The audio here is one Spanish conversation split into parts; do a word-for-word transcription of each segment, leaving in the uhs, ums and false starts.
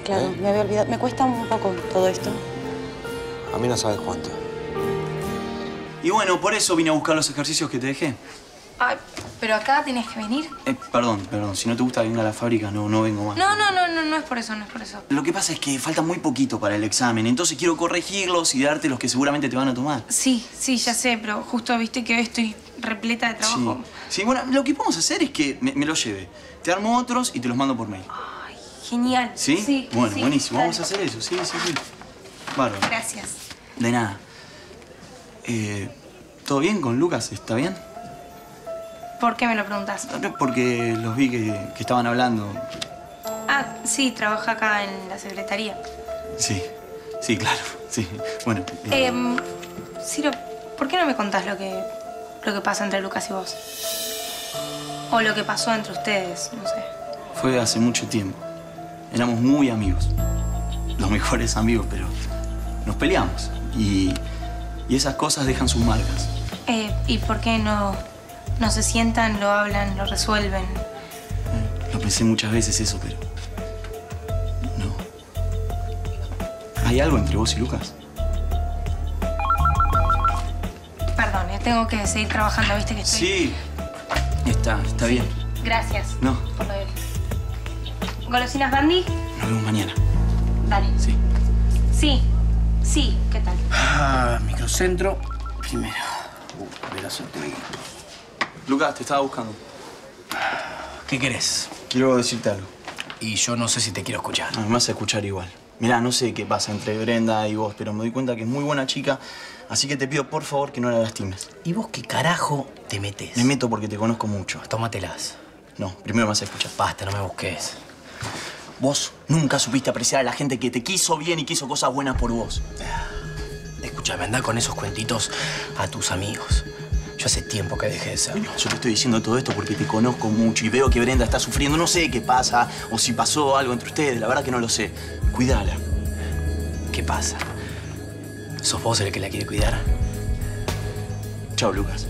claro, ¿Eh? me había olvidado. Me cuesta un poco todo esto. A mí no sabes cuánto. Y bueno, por eso vine a buscar los ejercicios que te dejé. Ay, pero acá tienes que venir. Eh, perdón, perdón. Si no te gusta venir a la fábrica, no, no vengo más. No, no, no, no, no es por eso, no es por eso. Lo que pasa es que falta muy poquito para el examen, entonces quiero corregirlos y darte los que seguramente te van a tomar. Sí, sí, ya sé, pero justo viste que hoy estoy repleta de trabajo. Sí, sí, bueno, lo que podemos hacer es que me, me los lleve. Te armo otros y te los mando por mail. Ay, genial. ¿Sí? Sí. Bueno, sí, buenísimo. dale. Vamos a hacer eso. Sí, sí, sí. Bárbaro. Gracias. De nada. Eh, ¿Todo bien con Lucas? ¿Está bien? ¿Por qué me lo preguntas? Porque los vi que, que estaban hablando. Ah, sí, trabaja acá en la secretaría. Sí, sí, claro. Sí. Bueno. Eh... Eh, Ciro, ¿por qué no me contás lo que, lo que pasa entre Lucas y vos? O lo que pasó entre ustedes, no sé. Fue hace mucho tiempo. Éramos muy amigos. Los mejores amigos, pero nos peleamos. Y, y esas cosas dejan sus marcas. Eh, ¿y por qué no, no se sientan, lo hablan, lo resuelven? Eh, lo pensé muchas veces eso, pero... no. ¿Hay algo entre vos y Lucas? Perdón, eh, tengo que seguir trabajando, ¿viste que estoy...? Sí. Está, está bien. Gracias. No. Por lo de... ¿Golosinas Bandy? Nos vemos mañana. Dale. Sí. Sí. Sí, ¿qué tal? Ah, microcentro. Primero. Uh, Vera Sotegui. Lucas, te estaba buscando. ¿Qué querés? Quiero decirte algo. Y yo no sé si te quiero escuchar. No, me vas a escuchar igual. Mirá, no sé qué pasa entre Brenda y vos, pero me doy cuenta que es muy buena chica, así que te pido por favor que no la lastimes. ¿Y vos qué carajo te metes? Me meto porque te conozco mucho. Tómatelas. No, primero me vas a escuchar. Basta, no me busques. Vos nunca supiste apreciar a la gente que te quiso bien y quiso cosas buenas por vos. Escúchame, anda con esos cuentitos a tus amigos. Yo hace tiempo que dejé de serlo. Yo te estoy diciendo todo esto porque te conozco mucho y veo que Brenda está sufriendo. No sé qué pasa o si pasó algo entre ustedes. La verdad que no lo sé. Cuídala. ¿Qué pasa? ¿Sos vos el que la quiere cuidar? Chao, Lucas.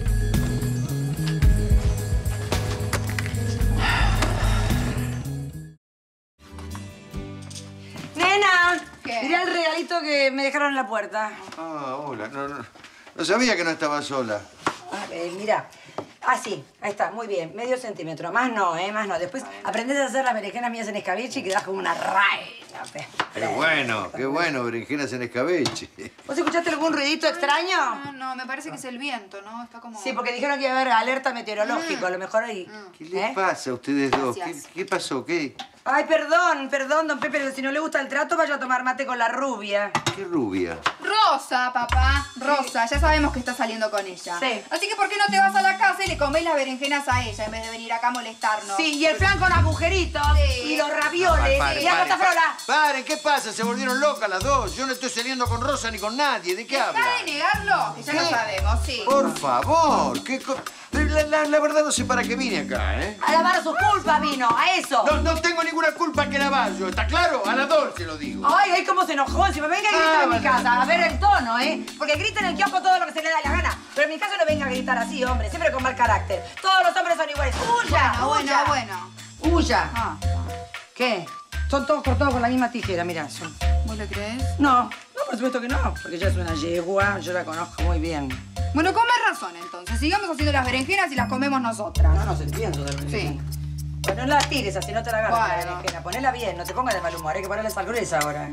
¡Nena! ¿Qué? Mirá el regalito que me dejaron en la puerta. Ah, hola. No, no, no sabía que no estaba sola. A ver, mirá. Ah, sí, ahí está, muy bien. Medio centímetro. Más no, ¿eh? Más no. Después aprendés a hacer las berenjenas mías en escabeche y quedás como una reina. Qué bueno, qué bueno, berenjenas en escabeche. ¿Vos escuchaste algún ruidito extraño? No, no, me parece que es el viento, ¿no? Está como... Sí, porque dijeron que iba a haber alerta meteorológica. A lo mejor ahí. ¿Qué les ¿Eh? pasa a ustedes dos? ¿Qué, Gracias. qué pasó? ¿Qué? Ay, perdón, perdón, don Pepe, pero si no le gusta el trato, vaya a tomar mate con la rubia. ¿Qué rubia? Rosa, papá. Rosa, ya sabemos que estás saliendo con ella. Sí. Así que ¿por qué no te vas a la casa y le comés las berenjenas a ella en vez de venir acá a molestarnos? Sí, y el flan con agujeritos Sí. y los ravioles. Paren, y la paren, costa frola. paren, ¿qué pasa? Se volvieron locas las dos. Yo no estoy saliendo con Rosa ni con nadie. ¿De qué ¿Deja habla? de negarlo? Que ya lo ¿Qué? sabemos, sí. Por favor, ¿qué co- la, la- la verdad no sé para qué vine acá, ¿eh? A lavar sus culpas vino, a eso. No, no tengo ninguna culpa que lavar yo, ¿está claro? A las dos se lo digo. Ay, ay, cómo se enojó. Si me venga a gritar Ah, en mi vale. casa, a ver el tono, ¿eh? Porque grita en el kiosco todo lo que se le da la gana. Pero en mi casa no venga a gritar así, hombre. Siempre con mal carácter. Todos los hombres son iguales. ¡Huya! Bueno, ¡Huya! bueno, ¡Huya! Ah, ¿Qué? Son todos cortados con la misma tijera, mirá. Son... ¿vos lo crees? No, no, por supuesto que no. Porque ella es una yegua, yo la conozco muy bien. Bueno, con más razón, entonces. Sigamos haciendo las berenjenas y las comemos nosotras. No nos entiendo de Sí. Bueno, no la tires así, no te la agarres la Bueno. berenjena. Ponela bien, no te pongas de mal humor. Hay que ponerle sal gruesa ahora.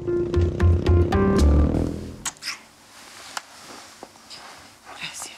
Gracias.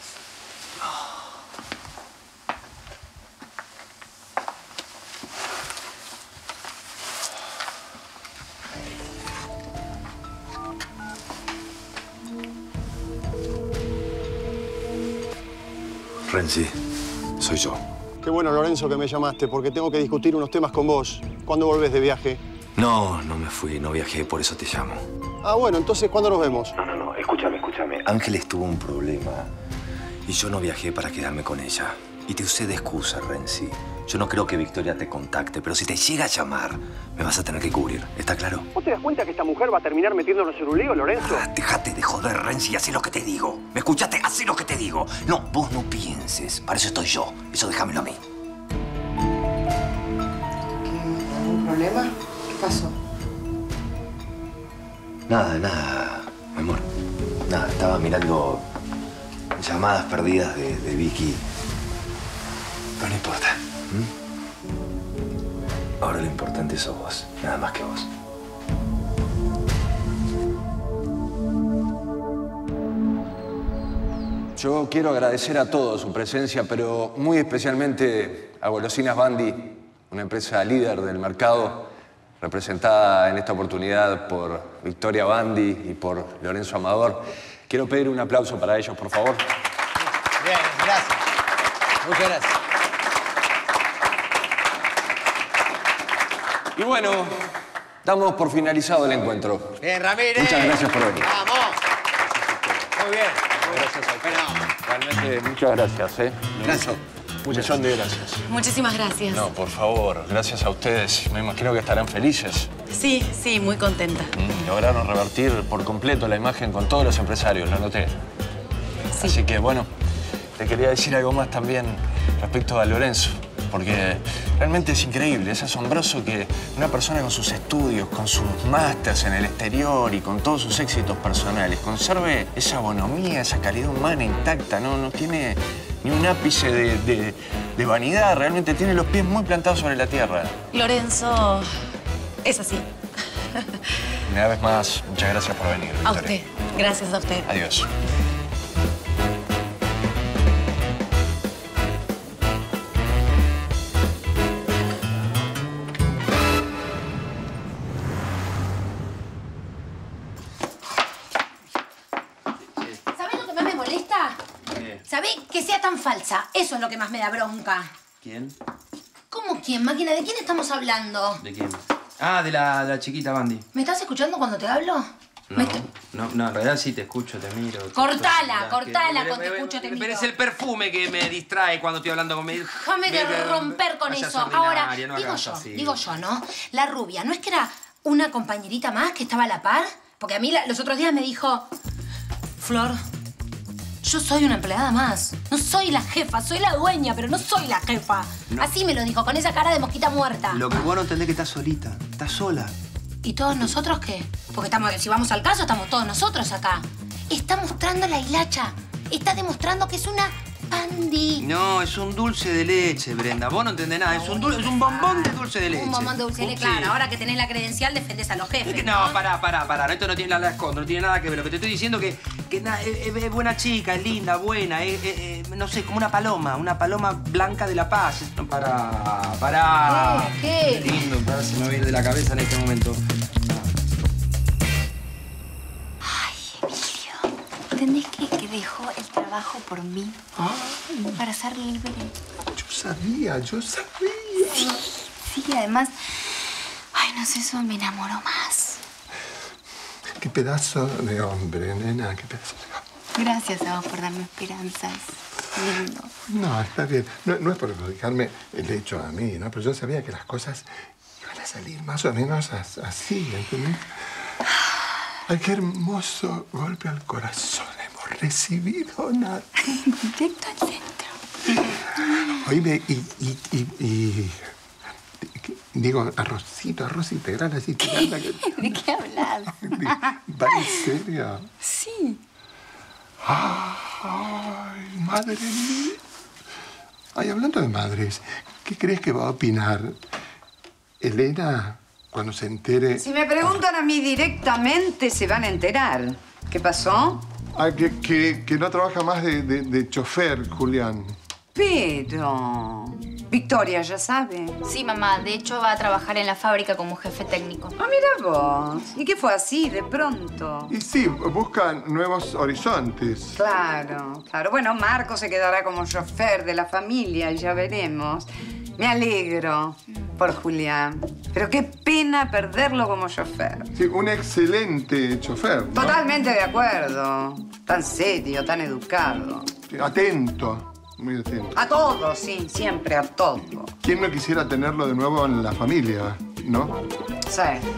Renzi, soy yo. Qué bueno, Lorenzo, que me llamaste, porque tengo que discutir unos temas con vos. ¿Cuándo volvés de viaje? No, no me fui, no viajé, por eso te llamo. Ah, bueno, entonces, ¿cuándo nos vemos? No, no, no, escúchame, escúchame. Ángeles tuvo un problema y yo no viajé para quedarme con ella. Y te usé de excusa, Renzi. Yo no creo que Victoria te contacte, pero si te llega a llamar, me vas a tener que cubrir. ¿Está claro? ¿Vos te das cuenta que esta mujer va a terminar metiéndonos en un lío, Lorenzo? Ah, déjate de joder, Renzi, y haz lo que te digo. ¿Me escuchaste? Haz lo que te digo. No, vos no pienses. Para eso estoy yo. Eso déjamelo a mí. ¿Algún problema? ¿Qué pasó? Nada, nada, mi amor. Nada, estaba mirando llamadas perdidas de, de Vicky. Pero no importa. ¿Mm? Ahora lo importante sos vos, nada más que vos. Yo quiero agradecer a todos su presencia, pero muy especialmente a Golosinas Bandi, una empresa líder del mercado, representada en esta oportunidad por Victoria Bandi y por Lorenzo Amador. Quiero pedir un aplauso para ellos, por favor. Bien, gracias. Muchas gracias. Y bueno, damos por finalizado el encuentro. Bien, Ramírez. Muchas gracias por venir. Vamos. Muy bien. Gracias a ustedes. Realmente, muchas gracias, ¿eh? Gracias. Un millón de gracias. Muchísimas gracias. No, por favor, gracias a ustedes. Me imagino que estarán felices. Sí, sí, muy contenta. Mm, lograron revertir por completo la imagen con todos los empresarios, lo noté. Sí. Así que, bueno, te quería decir algo más también respecto a Lorenzo. Porque realmente es increíble, es asombroso que una persona con sus estudios, con sus másters en el exterior y con todos sus éxitos personales conserve esa bonomía, esa calidad humana intacta, no, no tiene ni un ápice de, de, de vanidad, realmente tiene los pies muy plantados sobre la tierra. Lorenzo es así. Una vez más, muchas gracias por venir, Victoria. A usted. Gracias a usted. Adiós. ¿Sabés? Que sea tan falsa. Eso es lo que más me da bronca. ¿Quién? ¿Cómo quién, máquina? ¿De quién estamos hablando? ¿De quién? Ah, de la, de la chiquita Bandi. ¿Me estás escuchando cuando te hablo? No, no, no, en realidad sí te escucho, te miro. Cortala, cortala me, cuando me, te escucho, te miro. Pero es el perfume que me distrae cuando estoy hablando conmigo. Déjame de romper con eso. Ahora, no digo yo, así. digo yo, ¿no? La rubia, ¿no es que era una compañerita más que estaba a la par? Porque a mí la, los otros días me dijo... Flor... Yo soy una empleada más. No soy la jefa, soy la dueña, pero no soy la jefa. No. Así me lo dijo, con esa cara de mosquita muerta. Lo que vos no entendés es que estás solita, estás sola. ¿Y todos nosotros qué? Porque estamos, si vamos al caso, estamos todos nosotros acá. Está mostrando la hilacha. Está demostrando que es una Bandi. No, es un dulce de leche, Brenda. Vos no entendés nada. Es un, dulce, es un bombón de dulce de leche. Un bombón de dulce de leche, claro. Sí. Ahora que tenés la credencial, defendés a los jefes, Es que, ¿no? no, pará, pará, pará. Esto no tiene nada de escondo, no tiene nada que ver. Lo que te estoy diciendo es que, que na, es, es buena chica, es linda, buena. Es, es, es, no sé, como una paloma. Una paloma blanca de la paz. Pará, pará. ¿Qué? Qué lindo, pará, se me va a ir de la cabeza en este momento. ¿Entendés que, que dejó el trabajo por mí? Ay. Para ser libre. Yo sabía, yo sabía. Sí, sí, además... Ay, no sé, eso me enamoró más. Qué pedazo de hombre, nena, qué pedazo de hombre. Gracias a vos por darme esperanzas. Lindo. No, está bien. No, no es por perjudicarme el hecho a mí, ¿no? Pero yo sabía que las cosas iban a salir más o menos así, ¿entendés? Ay, qué hermoso golpe al corazón hemos recibido, Nat. Directo al centro. Oíme, y, y, y, y... Digo, arrocito, arroz integral, así. Tiranda, que... ¿De qué hablas? ¿Va en serio? Sí. Ay, madre mía. Ay, hablando de madres, ¿qué crees que va a opinar Elena cuando se entere? Si me preguntan a mí directamente, se van a enterar. ¿Qué pasó? Ah, que, que, que no trabaja más de, de, de chofer, Julián. Pero... Victoria, ¿ya sabe? Sí, mamá. De hecho, va a trabajar en la fábrica como jefe técnico. Ah, mira vos. ¿Y qué fue así, de pronto? Y sí, buscan nuevos horizontes. Claro, claro. Bueno, Marco se quedará como chofer de la familia y ya veremos. Me alegro por Julián. Pero qué pena perderlo como chofer. Sí, un excelente chofer, ¿no? Totalmente de acuerdo. Tan serio, tan educado. Sí, atento. Muy atento. A todo, sí, siempre a todo. ¿Quién no quisiera tenerlo de nuevo en la familia, no? Sí.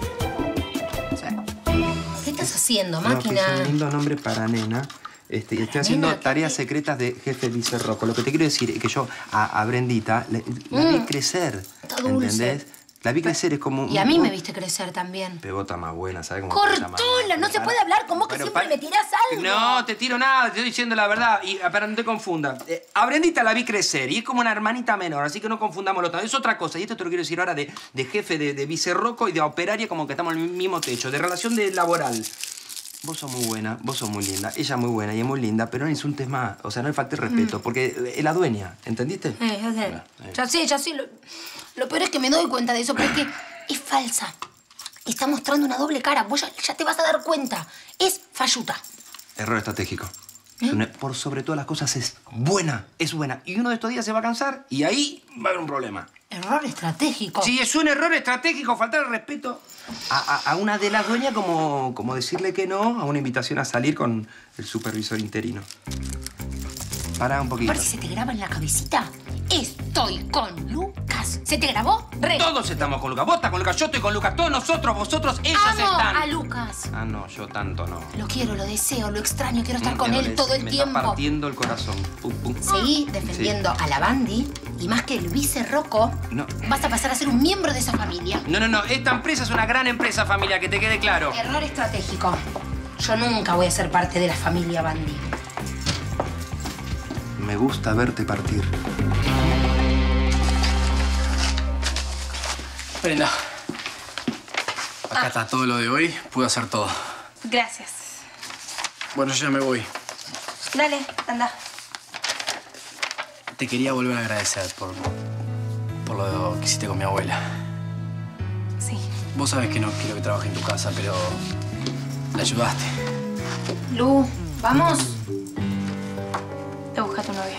Sí. ¿Qué estás haciendo, No, máquina? que es un lindo nombre para nena. Este, estoy haciendo Nena, tareas ¿qué? secretas de jefe vicerroco. Lo que te quiero decir es que yo a, a Brendita le, la Mm. vi crecer. Está dulce. ¿Entendés? La vi crecer, es como... Y a mí me viste crecer también. Pegota más buena, ¿sabes cómo te llama? Cortola, no se puede hablar con vos que Pero siempre pa- me tirás algo. No, te tiro nada, te estoy diciendo la verdad. Y para no te confundas. Eh, a Brendita la vi crecer y es como una hermanita menor, así que no confundamos lo tanto. Es otra cosa. Y esto te lo quiero decir ahora de, de jefe de, de vicerroco y de operaria, como que estamos en el mismo techo. De relación de laboral. Vos sos muy buena, vos sos muy linda. Ella es muy buena y es muy linda, pero no insultes más. O sea, no le faltes respeto, Mm. porque es la dueña, ¿entendiste? Eh, ya sé. eh. Ya sé, ya sé. Lo, lo peor es que me doy cuenta de eso, pero es que es falsa. Está mostrando una doble cara. Vos ya, ya te vas a dar cuenta. Es falluta. Error estratégico. Es una- por sobre todas las cosas es buena, es buena. Y uno de estos días se va a cansar y ahí va a haber un problema. Error estratégico. Sí, es un error estratégico faltar el respeto a, a- a una de las dueñas como, como decirle que no a una invitación a salir con el supervisor interino. Pará un poquito. Por si se te graba en la cabecita, estoy con Lucas. ¿Se te grabó? Re. Todos estamos con Lucas. Vos estás con Lucas, yo estoy con Lucas. Todos nosotros, vosotros, ellos Amo están. a Lucas. Ah, no, yo tanto no. Lo quiero, lo deseo, lo extraño. Quiero estar con Me él dolés, todo el me tiempo. está partiendo el corazón. Pum, pum. Seguí defendiendo a la Bandi y más que el vicerroco, No. vas a pasar a ser un miembro de esa familia. No, no, no. Esta empresa es una gran empresa, familia, que te quede claro. Error estratégico. Yo nunca voy a ser parte de la familia Bandi. Me gusta verte partir. Brenda. Acá está todo lo de hoy. Pude hacer todo. Gracias. Bueno, yo ya me voy. Dale, anda. Te quería volver a agradecer por, por lo que hiciste con mi abuela. Sí. Vos sabés que no quiero que trabaje en tu casa, pero la ayudaste. Lu, ¿vamos? Te busca tu novia.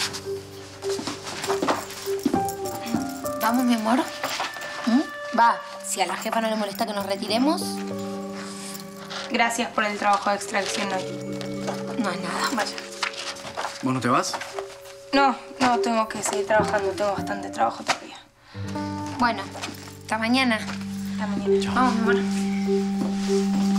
¿Vamos, mi amor? ¿Mm? Va, si a la jefa no le molesta que nos retiremos, Gracias por el trabajo de extracción hoy. no es nada. Vaya. ¿Vos no te vas? No, no, tengo que seguir trabajando. Tengo bastante trabajo todavía. Bueno, hasta mañana. Hasta mañana. Vamos, mi amor.